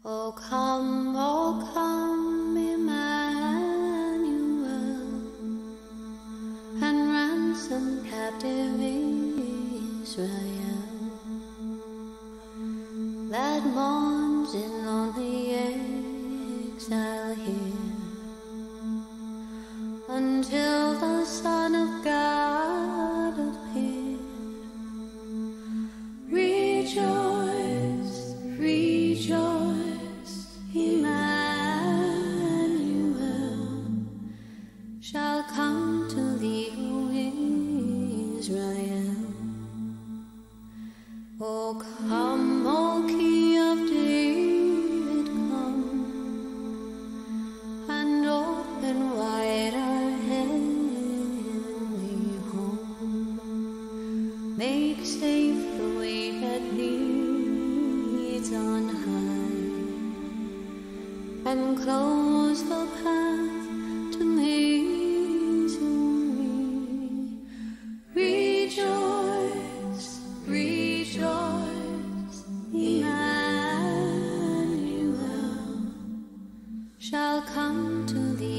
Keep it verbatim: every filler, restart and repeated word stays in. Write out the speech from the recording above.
Oh come, oh come, Emmanuel, and ransom captive Israel that mourns in lonely exile here, until the Son of God appear. Rejoice, rejoice, Emmanuel shall come to thee, O Israel. O come, O Key of David, come, and open wide our heavenly home. Make safe the way that leads on high, and close the path to misery. Rejoice, rejoice, Emmanuel shall come to thee.